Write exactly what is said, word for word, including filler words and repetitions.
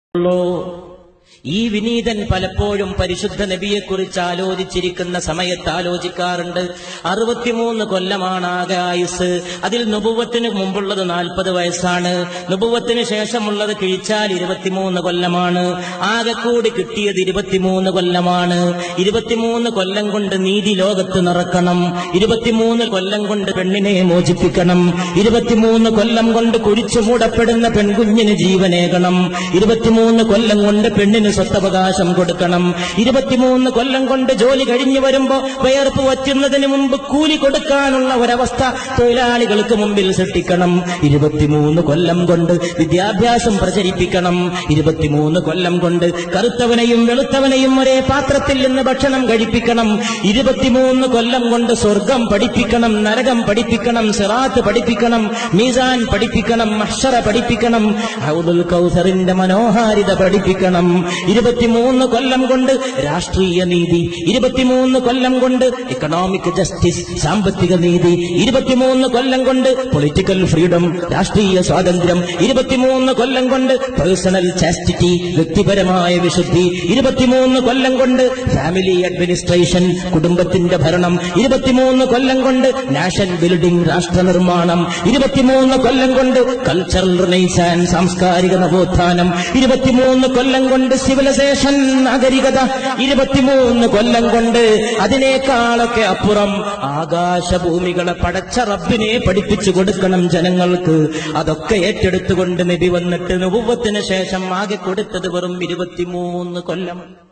ഈ വിനീതൻ പലപ്പോഴും പരിശുദ്ധ നബിയെക്കുറിച്ച് ആലോചിച്ചിരിക്കുന്ന സമയത്ത് ആലോചിക്കാറുണ്ട്. അറുപത്തിമൂന്ന് കൊല്ലമാണ് ആകെ ആയുസ്. അതിൽ നുബുവത്തിന് മുമ്പുള്ളത് നാൽപ്പത് വയസ്സാണ്. നുബുവത്തിന് ശേഷമുള്ളത് കിഴിച്ചാൽ ഇരുപത്തിമൂന്ന് കൊല്ലമാണ്. ആകെ കൂടി കിട്ടിയത് ഇരുപത്തിമൂന്ന് കൊല്ലമാണ്. ഇരുപത്തിമൂന്ന് കൊല്ലം കൊണ്ട് നീതി ലോകത്ത് നിറക്കണം. ഇരുപത്തിമൂന്ന് കൊല്ലം കൊണ്ട് പെണ്ണിനെ മോചിപ്പിക്കണം. ഇരുപത്തിമൂന്ന് കൊല്ലം കൊണ്ട് കുഴിച്ചു മൂടപ്പെടുന്ന പെൺകുഞ്ഞിന് ജീവനേകണം. ഇരുപത്തിമൂന്ന് കൊല്ലം കൊണ്ട് പെണ്ണിന് സ്വത്തവകാശം കൊടുക്കണം. ഇരുപത്തിമൂന്ന് കൊല്ലം കൊണ്ട് ജോലി കഴിഞ്ഞു വരുമ്പോ വയർപ്പ് വറ്റുന്നതിന് മുമ്പ് കൂലി കൊടുക്കാനുള്ള ഒരവസ്ഥ തൊഴിലാളികൾക്ക് മുമ്പിൽ സൃഷ്ടിക്കണം. ഇരുപത്തിമൂന്ന് കൊല്ലം കൊണ്ട് വിദ്യാഭ്യാസം പ്രചരിപ്പിക്കണം. ഇരുപത്തിമൂന്ന് കൊല്ലം കൊണ്ട് കറുത്തവനെയും വെളുത്തവനെയും ഒരേ പാത്രത്തിൽ നിന്ന് ഭക്ഷണം കഴിപ്പിക്കണം. ഇരുപത്തിമൂന്ന് കൊല്ലം കൊണ്ട് സ്വർഗം പഠിപ്പിക്കണം, നരകം പഠിപ്പിക്കണം, സിറാത്ത് പഠിപ്പിക്കണം, മീസാൻ പഠിപ്പിക്കണം, മഹ്ശറ പഠിപ്പിക്കണം, ഹൗദുൽ കൗസറിന്റെ മനോഹാരിത പഠിപ്പിക്കണം. ഇരുപത്തിമൂന്ന് കൊല്ലം കൊണ്ട് രാഷ്ട്രീയ നീതി, ഇരുപത്തിമൂന്ന് കൊല്ലം കൊണ്ട് എക്കണോമിക് ജസ്റ്റിസ്, സാമ്പത്തിക നീതി, ഇരുപത്തിമൂന്ന് കൊല്ലം കൊണ്ട് പൊളിറ്റിക്കൽ ഫ്രീഡം, രാഷ്ട്രീയ സ്വാതന്ത്ര്യം, ഇരുപത്തിമൂന്ന് കൊല്ലം കൊണ്ട് പേഴ്സണൽ ചാസ്റ്റിറ്റി, വ്യക്തിപരമായ വിശുദ്ധി, ഇരുപത്തിമൂന്ന് കൊല്ലം കൊണ്ട് ഫാമിലി അഡ്മിനിസ്ട്രേഷൻ, കുടുംബത്തിന്റെ ഭരണം, ഇരുപത്തിമൂന്ന് കൊല്ലം കൊണ്ട് നാഷൻ ബിൽഡിംഗ്, രാഷ്ട്ര നിർമ്മാണം, ഇരുപത്തിമൂന്ന് കൊല്ലം കൊണ്ട് കൾച്ചറൽ റിനൈസാൻസ്, സാംസ്കാരിക നവോത്ഥാനം, ഇരുപത്തിമൂന്ന് കൊല്ലം കൊണ്ട് സിവിലൈസേഷൻ, നാഗരികത, ഇരുപത്തിമൂന്ന് കൊല്ലം കൊണ്ട് അതിനേക്കാളൊക്കെ അപ്പുറം ആകാശഭൂമികളെ പടച്ച റബ്ബിനെ പഠിപ്പിച്ചു കൊടുക്കണം ജനങ്ങൾക്ക്. അതൊക്കെ ഏറ്റെടുത്തുകൊണ്ട് നബി വന്നിട്ട് നുബുവത്തിന് ശേഷം ആകെ കൊടുത്തത് വെറും ഇരുപത്തിമൂന്ന് കൊല്ലം.